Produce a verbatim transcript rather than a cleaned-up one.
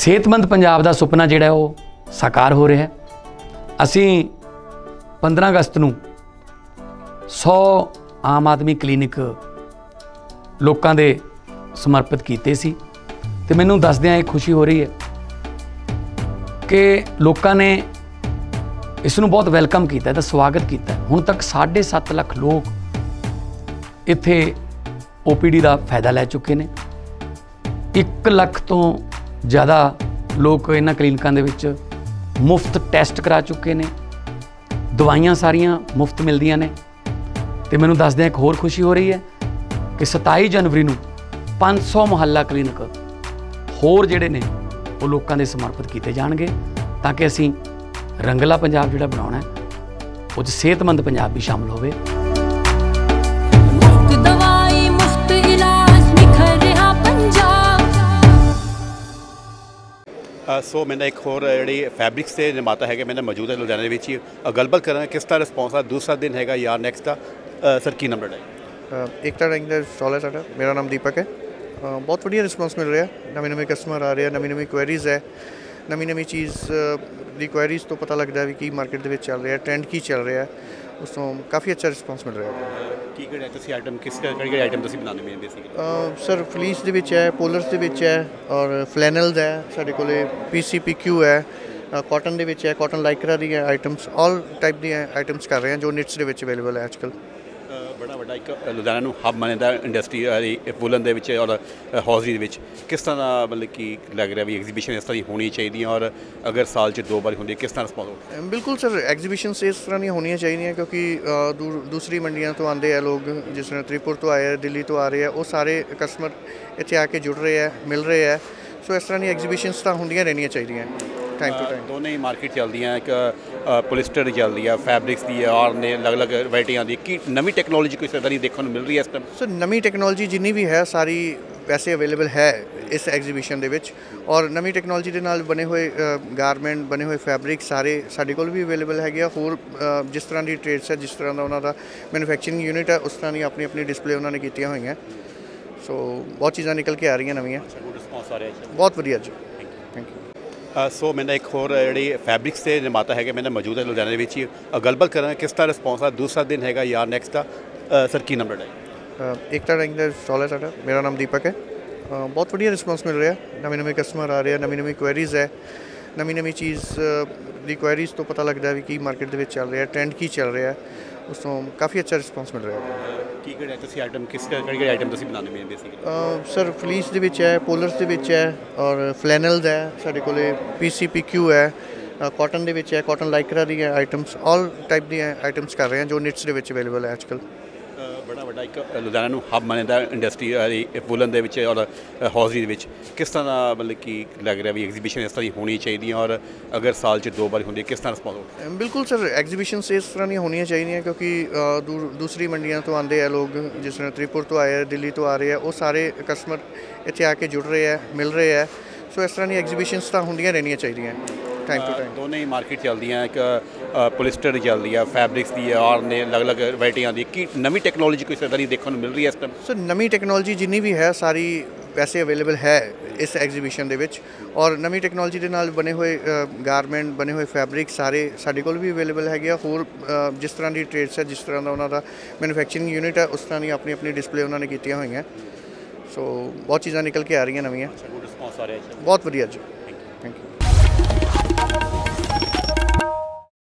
सेहतमंद पंजाब का सुपना जिहड़ा वो साकार हो रहा है। असी पंद्रह अगस्त नूं सौ आम आदमी क्लीनिक लोगों के समर्पित किए सी ते मैनूं दसदियां एक खुशी हो रही है कि लोगों ने इसनूं बहुत वैलकम किया ते स्वागत किया। हुण तक साढ़े सत्त लख लोग इत्थे ओ पी डी का फायदा लै चुके हैं। एक लख तो ज़्यादा लोग इन्हां क्लीनिकां दे विच मुफ्त टैसट करा चुके हैं। दवाइयां सारियां मुफ्त मिलदियां ने ते मैनूं दसदियां एक होर खुशी हो रही है कि सताई जनवरी नूं पाँच सौ मुहल्ला क्लीनिक होर जिहड़े ने वो लोगों के समर्पित किए जाणगे ताकि असीं रंगला पंजाब जिहड़ा बनाउणा है उह 'च सेहतमंद पंजाब भी शामिल होवे। मुफ्त दवाई मुफ्त इलाज निखर रहा पंजाब। सो मैंने एक होर जी फैब्रिक्स के निर्माता है मैंने मौजूद है लुधियाने विच गलबात करा किस तरह रिस्पॉन्स है। दूसरा दिन है यार नैक्सट का सर की नंबर है एक टाइम का स्टॉल है साडा। मेरा नाम दीपक है। बहुत वधिया रिस्पॉन्स मिल रहा है। नवे नवे कस्टमर आ रहे हैं, नवी नवी क्वेरीज़ है, नवी नवी चीज़ दी क्वेरीज़ तो पता लगता है भी की मार्केट के चल रहा है, ट्रेंड की चल रहा है, उस तो काफ़ी अच्छा रिस्पॉन्स मिल रहा है। की किहड़े तुसीं आइटम किस किहड़े आइटम तुसीं बनाने में बेसिकली सर फ्लीस दे विच है, पोलर्स दे विच है और फ्लैनल्स है साडे कोले, पी सी पी क्यू है, कॉटन दे विच है, कॉटन लाइक्रा दी है आइटम्स, ऑल टाइप दी आइटम्स कर रहे हैं जो निट्स दे विच अवेलेबल है आजकल। बड़ा बड़ा एक लुधियाना नूं हब मनदा इंडस्ट्री वूलन दे विच और हौजरी दे विच किस तरह दा मतलब कि लग रहा भी एग्जीबिशन इस तरह होनी चाहिए और अगर साल च दो बार होंदी किस तरह रिस्पॉन्स होगा? बिल्कुल सर, एग्जीबिशन इस तरह दी होनी चाहिए क्योंकि दू, दूसरी मंडियां तो आते हैं लोग, जिस तरह त्रिपुर तो आए, दिल्ली तो आ रहे हैं, वो सारे कस्टमर इत्थे आके जुड़ रहे हैं, मिल रहे हैं। सो इस तरह की एग्जीबिशनस तो होंदियां रहनियां चाहिए टाइम टू टाइम। दोनों ही मार्केट चलती हैं, एक पोलिस्टर चलती है, फैब्रिक्स की है और ने अलग अलग वैरायटियां दी की नवी टेक्नोलॉजी कोई तरह देखने को मिल रही है इस टाइम? सर नवी टेक्नोलॉजी जिन्नी भी है सारी वैसे अवेलेबल है इस एग्जीबिशन दे विच और नवी टेक्नोलॉजी के नाल बने हुए गारमेंट बने हुए फैब्रिक सारे साडे कोल भी अवेलेबल है। होर जिस तरह की ट्रेड्स है, जिस तरह का उन्होंने मैन्युफैक्चरिंग यूनिट है, उस तरह की अपनी अपनी डिस्पले उन्होंने कीतियां हुई हैं। सो बहुत चीज़ां निकल के आ रही हैं नवीं। बहुत वधिया जी, थैंक यू। सो मैंने एक होर जी फैब्रिक्स के निर्माता है मैंने मौजूद है लुधियाने विच गलबात करा किस तरह रिस्पॉन्स है। दूसरा दिन है यार नैक्सट का सर की नंबर है एक टाइम का स्टॉल है साडा। मेरा नाम दीपक है। बहुत वधिया रिस्पॉन्स मिल रहा है। नवे नवे कस्टमर आ रहे हैं, नवी नवी क्वेरीज़ है, नवी नवी चीज़ दी क्वेरीज़ तो पता लगता है भी की मार्केट के चल रहा है, ट्रेंड की चल रहा है, उस तो काफ़ी अच्छा रिस्पॉन्स मिल रहा है। की किहड़े तुसीं आइटम किस किहड़े आइटम तुसीं बनाने में बेसिकली सर फ्लीस दे विच है, पोलर्स दे विच है और फ्लैनल्स है साडे कोले, पी सी पी क्यू है, कॉटन दे विच है, कॉटन लाइक्रा दी आइटम्स, ऑल टाइप दी आइटम्स कर रहे हैं जो निट्स दे विच अवेलेबल है आजकल। बड़ा बड़ा एक लुधियाना नूं हब मनदा इंडस्ट्री वूलन दे विच और हौजरी दे विच किस तरह दा मतलब कि लग रहा भी एग्जीबिशन इस तरह होनी चाहिए और अगर साल च दो बार होंदी किस तरह रिस्पॉन्स होगा? बिल्कुल सर, एग्जीबिशन इस तरह की होनी चाहिए क्योंकि दू, दूसरी मंडियां तो आते हैं लोग, जिस तरह त्रिपुर तो आए, दिल्ली तो आ रहे हैं, वो सारे कस्टमर इत्थे आके जुड़ रहे हैं, मिल रहे हैं। सो इस तरह की एग्जीबिशनस तो होंदियां रहनियां चाहिए टाइम टू टाइम। दोनों ही मार्केट चलती हैं, एक पोलिस्टर चलती है, फैब्रिक्स की है और ने अलग अलग वैरायटियां दी की नवी टेक्नोलॉजी कोई तरह देखने को मिल रही है इस टाइम? सर नवी टेक्नोलॉजी जिन्नी भी है सारी वैसे अवेलेबल है इस एग्जीबिशन दे विच और नवी टेक्नोलॉजी के नाल बने हुए गारमेंट बने हुए फैब्रिक सारे साडे कोल भी अवेलेबल है। होर जिस तरह की ट्रेड्स है, जिस तरह का उन्होंने मैन्युफैक्चरिंग यूनिट है, उस तरह की अपनी अपनी डिस्पले उन्होंने कीतियां हुई हैं। सो बहुत चीज़ां निकल के आ रही हैं नवीं। बहुत वधिया जी, थैंक यू।